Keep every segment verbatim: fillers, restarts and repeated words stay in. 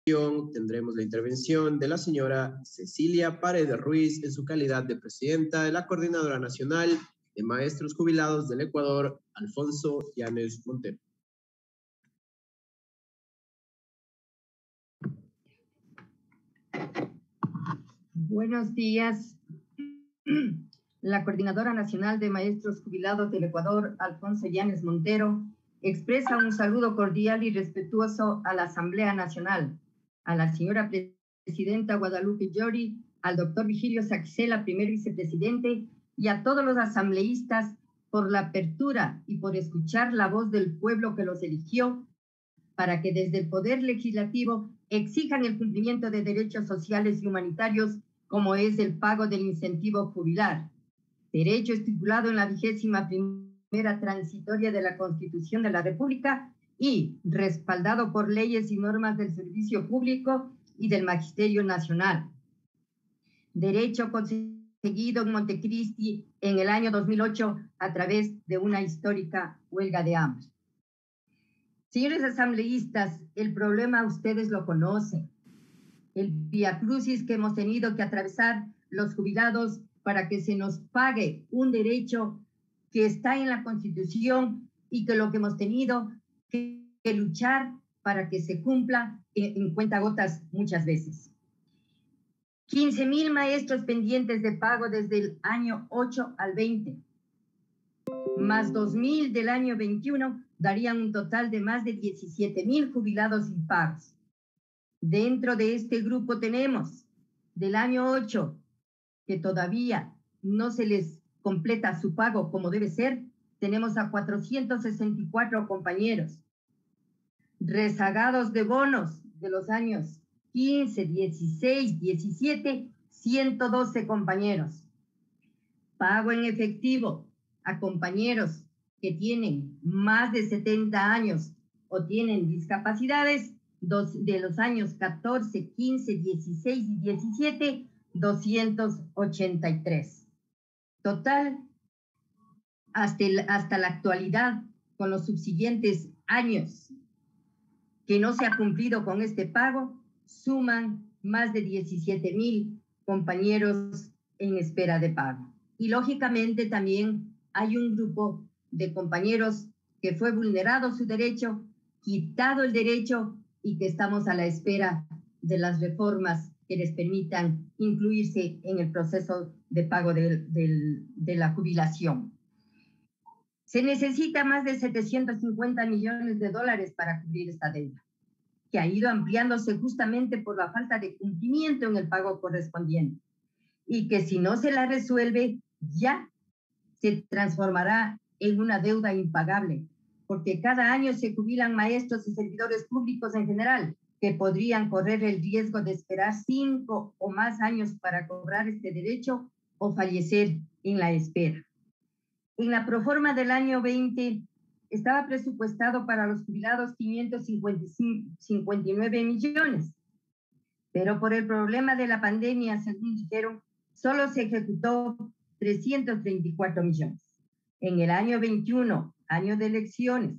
tendremos la intervención de la señora Cecilia Paredes Ruiz en su calidad de presidenta de la Coordinadora Nacional de Maestros Jubilados del Ecuador, Alfonso Llanes Montero. Buenos días. La Coordinadora Nacional de Maestros Jubilados del Ecuador, Alfonso Llanes Montero, expresa un saludo cordial y respetuoso a la Asamblea Nacional, a la señora Presidenta Guadalupe Llori, al doctor Vigilio Saxela, primer vicepresidente, y a todos los asambleístas por la apertura y por escuchar la voz del pueblo que los eligió para que desde el Poder Legislativo exijan el cumplimiento de derechos sociales y humanitarios como es el pago del incentivo jubilar, derecho estipulado en la vigésima primera transitoria de la Constitución de la República y respaldado por leyes y normas del servicio público y del Magisterio Nacional. Derecho conseguido en Montecristi en el año dos mil ocho a través de una histórica huelga de hambre. Señores asambleístas, el problema ustedes lo conocen. El viacrucis que hemos tenido que atravesar los jubilados para que se nos pague un derecho que está en la Constitución y que lo que hemos tenido que, que luchar para que se cumpla en, en cuentagotas muchas veces. quince mil maestros pendientes de pago desde el año ocho al veinte, más dos mil del año veintiuno, darían un total de más de diecisiete mil jubilados sin pagos. Dentro de este grupo tenemos del año ocho, que todavía no se les completa su pago como debe ser, tenemos a cuatrocientos sesenta y cuatro compañeros. Rezagados de bonos de los años quince, dieciséis, diecisiete, ciento doce compañeros. Pago en efectivo a compañeros que tienen más de setenta años o tienen discapacidades, dos, de los años catorce, quince, dieciséis y diecisiete, doscientos ochenta y tres. Total, hasta, el, hasta la actualidad, con los subsiguientes años que no se ha cumplido con este pago, suman más de diecisiete mil compañeros en espera de pago. Y lógicamente también hay un grupo de compañeros que fue vulnerado su derecho, quitado el derecho y que estamos a la espera de las reformas que les permitan incluirse en el proceso de pago de, de, de la jubilación. Se necesita más de setecientos cincuenta millones de dólares para cubrir esta deuda, que ha ido ampliándose justamente por la falta de cumplimiento en el pago correspondiente, y que si no se la resuelve, ya se transformará en una deuda impagable, porque cada año se jubilan maestros y servidores públicos en general, que podrían correr el riesgo de esperar cinco o más años para cobrar este derecho o fallecer en la espera. En la proforma del año veinte estaba presupuestado para los jubilados quinientos cincuenta y nueve millones, pero por el problema de la pandemia, según dijeron, solo se ejecutó trescientos treinta y cuatro millones. En el año veintiuno, año de elecciones,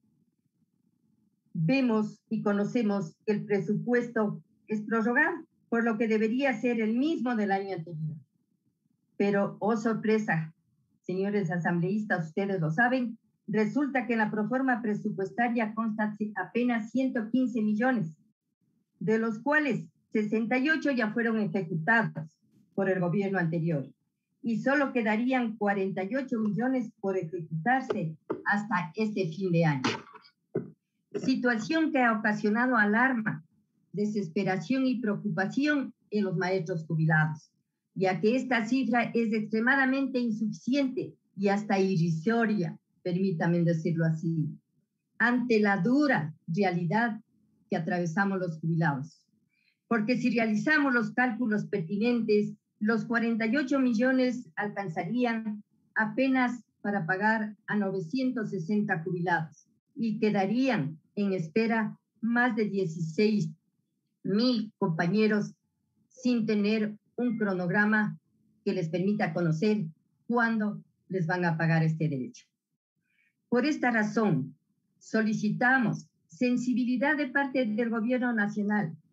vemos y conocemos que el presupuesto es prorrogado, por lo que debería ser el mismo del año anterior. Pero, oh sorpresa, señores asambleístas, ustedes lo saben, resulta que en la proforma presupuestaria consta apenas ciento quince millones, de los cuales sesenta y ocho ya fueron ejecutados por el gobierno anterior, y solo quedarían cuarenta y ocho millones por ejecutarse hasta este fin de año. Situación que ha ocasionado alarma, desesperación y preocupación en los maestros jubilados, ya que esta cifra es extremadamente insuficiente y hasta irrisoria, permítanme decirlo así, ante la dura realidad que atravesamos los jubilados. Porque si realizamos los cálculos pertinentes, los cuarenta y ocho millones alcanzarían apenas para pagar a novecientos sesenta jubilados y quedarían en espera más de dieciséis mil compañeros sin tener un cronograma que les permita conocer cuándo les van a pagar este derecho. Por esta razón, solicitamos sensibilidad de parte del gobierno nacional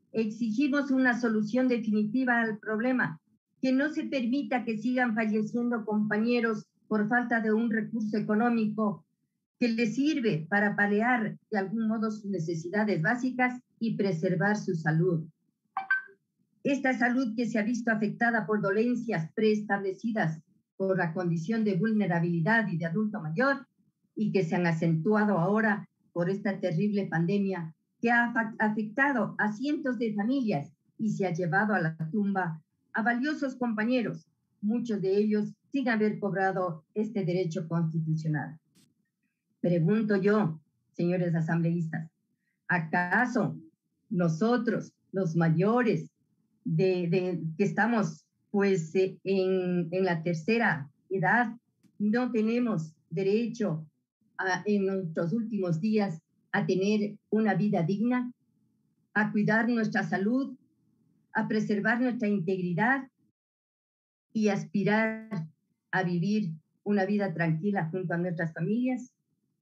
exigimos una solución definitiva al problema, que no se permita que sigan falleciendo compañeros por falta de un recurso económico que les sirve para paliar de algún modo sus necesidades básicas y preservar su salud. Esta salud que se ha visto afectada por dolencias preestablecidas por la condición de vulnerabilidad y de adulto mayor y que se han acentuado ahora por esta terrible pandemia que ha afectado a cientos de familias y se ha llevado a la tumba a valiosos compañeros, muchos de ellos sin haber cobrado este derecho constitucional. Pregunto yo, señores asambleístas, ¿acaso nosotros, los mayores, de, de, que estamos pues eh, en, en la tercera edad, no tenemos derecho a, en nuestros últimos días a tener una vida digna, a cuidar nuestra salud, a preservar nuestra integridad y aspirar a vivir una vida tranquila junto a nuestras familias?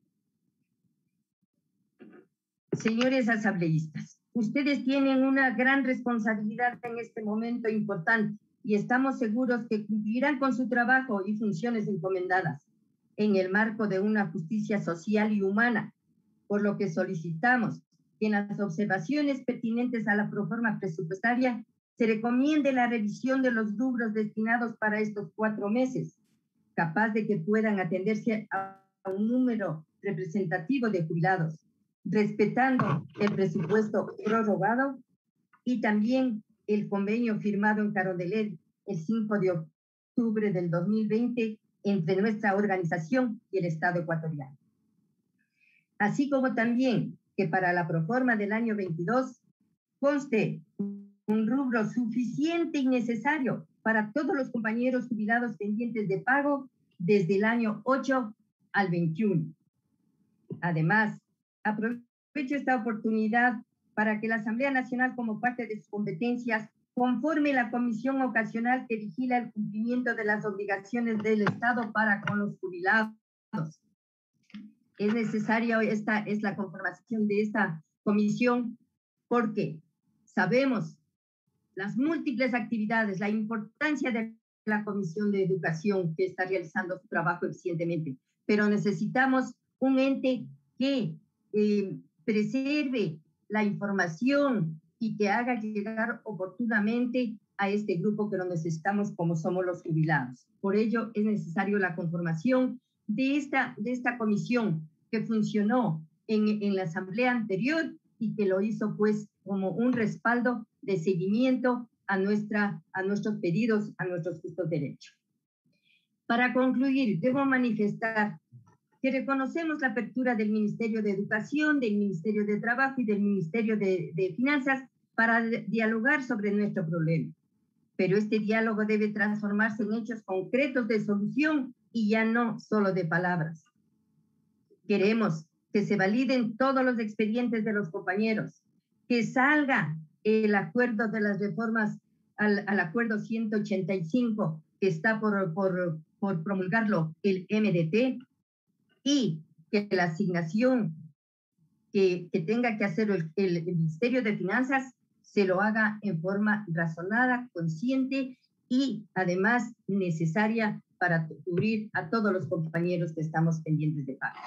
Señores asambleístas, ustedes tienen una gran responsabilidad en este momento importante y estamos seguros que cumplirán con su trabajo y funciones encomendadas en el marco de una justicia social y humana, por lo que solicitamos que en las observaciones pertinentes a la proforma presupuestaria se recomiende la revisión de los rubros destinados para estos cuatro meses, capaz de que puedan atenderse a un número representativo de jubilados, respetando el presupuesto prorrogado y también el convenio firmado en Carondelet el cinco de octubre del dos mil veinte entre nuestra organización y el Estado ecuatoriano. Así como también que para la proforma del año veintidós conste un rubro suficiente y necesario para todos los compañeros jubilados pendientes de pago desde el año ocho al veintiuno. Además, aprovecho esta oportunidad para que la Asamblea Nacional, como parte de sus competencias, conforme la comisión ocasional que vigila el cumplimiento de las obligaciones del Estado para con los jubilados. Es necesaria esta es la conformación de esta comisión porque sabemos las múltiples actividades, la importancia de la Comisión de Educación que está realizando su trabajo eficientemente, pero necesitamos un ente que eh, preserve la información y que haga llegar oportunamente a este grupo que lo necesitamos como somos los jubilados. Por ello es necesario la conformación de esta, de esta comisión que funcionó en, en la asamblea anterior y que lo hizo pues como un respaldo de seguimiento a, nuestra, a nuestros pedidos, a nuestros justos derechos. Para concluir, debo manifestar que reconocemos la apertura del Ministerio de Educación, del Ministerio de Trabajo y del Ministerio de, de Finanzas para dialogar sobre nuestro problema. Pero este diálogo debe transformarse en hechos concretos de solución y ya no solo de palabras. Queremos que se validen todos los expedientes de los compañeros, que salga el acuerdo de las reformas al, al acuerdo ciento ochenta y cinco que está por, por, por promulgarlo el M D T, y que la asignación que, que tenga que hacer el, el Ministerio de Finanzas se lo haga en forma razonada, consciente y además necesaria para cubrir a todos los compañeros que estamos pendientes de pago.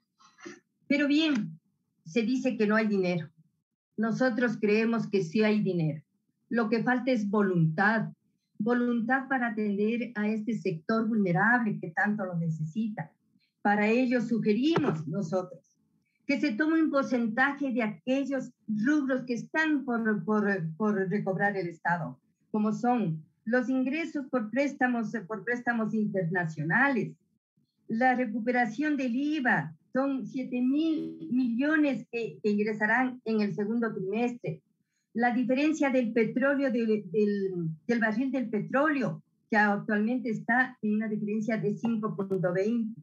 Pero bien, se dice que no hay dinero. Nosotros creemos que sí hay dinero. Lo que falta es voluntad, voluntad para atender a este sector vulnerable que tanto lo necesita. Para ello sugerimos nosotros que se tome un porcentaje de aquellos rubros que están por, por, por recobrar el Estado, como son los ingresos por préstamos, por préstamos internacionales, la recuperación del I V A, son siete mil millones que, que ingresarán en el segundo trimestre, la diferencia del petróleo, del, del, del barril del petróleo, que actualmente está en una diferencia de cinco punto veinte,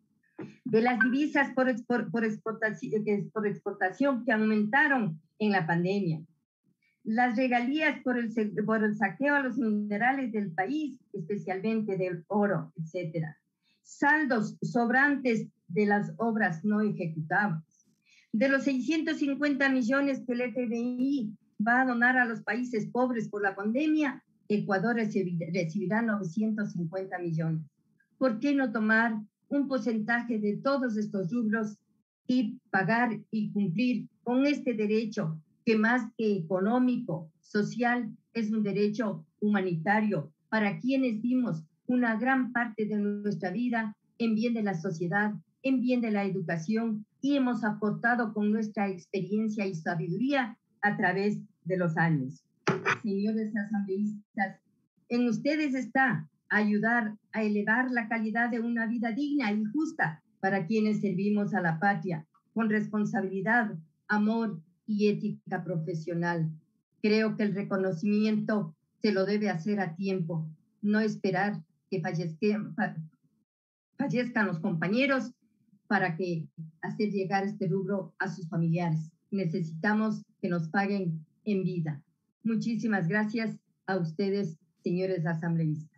de las divisas por, export, por, exportación, por exportación que aumentaron en la pandemia, las regalías por el, por el saqueo a los minerales del país, especialmente del oro, etcétera, saldos sobrantes de las obras no ejecutadas, de los seiscientos cincuenta millones que el F M I va a donar a los países pobres por la pandemia, Ecuador recibirá novecientos cincuenta millones. ¿Por qué no tomar un porcentaje de todos estos rubros y pagar y cumplir con este derecho que más que económico, social, es un derecho humanitario para quienes dimos una gran parte de nuestra vida en bien de la sociedad, en bien de la educación y hemos aportado con nuestra experiencia y sabiduría a través de los años? Señores asambleístas, en ustedes está ayudar a elevar la calidad de una vida digna y justa para quienes servimos a la patria con responsabilidad, amor y ética profesional. Creo que el reconocimiento se lo debe hacer a tiempo, no esperar que fallezcan, fallezcan los compañeros para que hacer llegar este rubro a sus familiares. Necesitamos que nos paguen en vida. Muchísimas gracias a ustedes, señores asambleístas.